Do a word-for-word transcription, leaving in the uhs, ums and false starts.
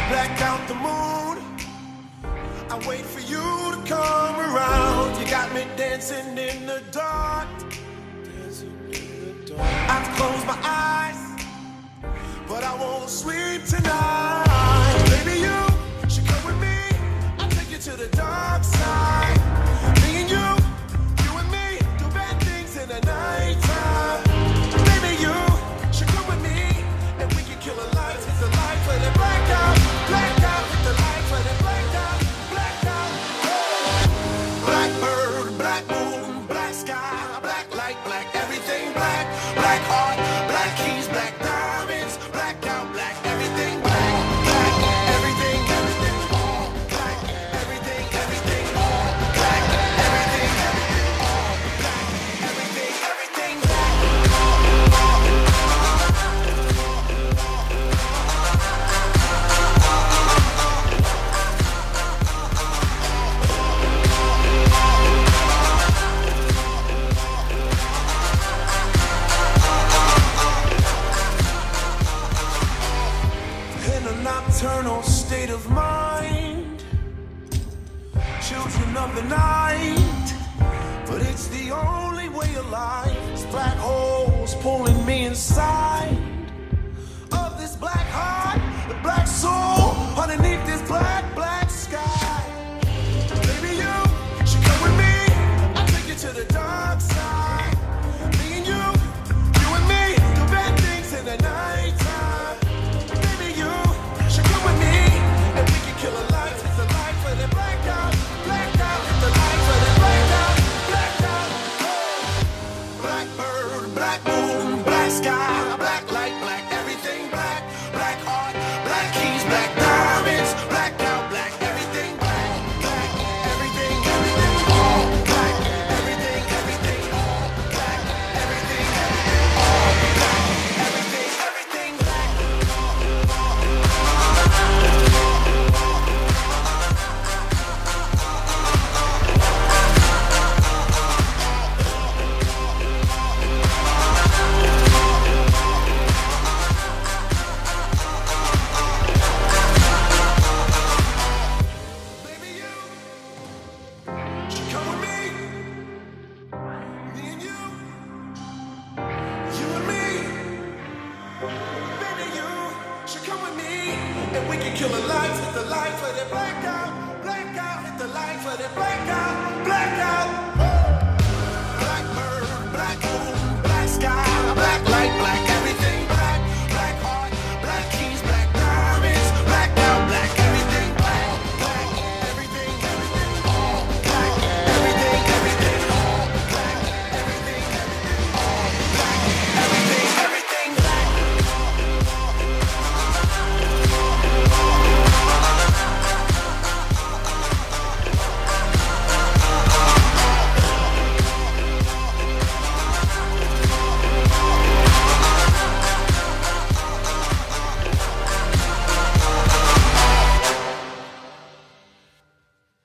black out the moon. I wait for you to come around. You got me dancing in the dark. I close my eyes, but I won't sleep tonight. Baby, you should come with me. I'll take you to the dark side. Me and you, you and me, do bad things in the nighttime. Baby, you should come with me, and we can kill a light, hit the light, let it black out, black out, hit the light, let it black out, black out. Black bird, black moon, black sky, black light, black everything black, black heart, black keys, black diamonds, black out, black everything black, black everything, everything all black, everything, everything all black, everything, everything all black, everything, everything black. In a nocturnal state of mind, children of the night, but it's the only way of life. It's black holes pulling me inside of this black heart, the black soul underneath this black, black sky. Baby, you should come with me. I'll take you to the dark side. Me and you, you and me, do bad things in the nighttime. Baby, you should come with me, and we can kill a light, hit the light, let it black out, black out, hit the light, let it black out, black out. Black bird, black moon, black sky, black light, black everything black, black heart, black keys, black diamonds, black out, black everything black, black everything, everything all black, everything, everything all black, everything, everything all black, everything, everything black. Baby, you should come with me. Me and you, you and me. Baby, you should come with me, and we can kill the lights, hit the lights, let it black out, black out, hit the lights, let it black out, black out.